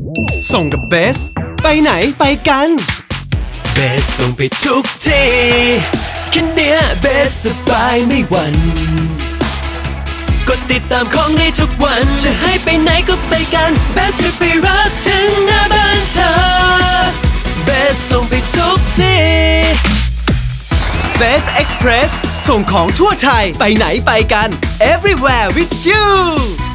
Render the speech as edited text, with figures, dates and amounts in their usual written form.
ส่งกับเบสไปไหนไปกันเบสส่งไปทุกที่แค่เนี้ยเบสสบายไม่หวั่นกดติดตามของในทุกวันจะให้ไปไหนก็ไปกันเบสจะไปรับถึงหน้าบ้านเธอเบสส่งไปทุกที่Best Express ส่งของทั่วไทยไปไหนไปกัน Everywhere with you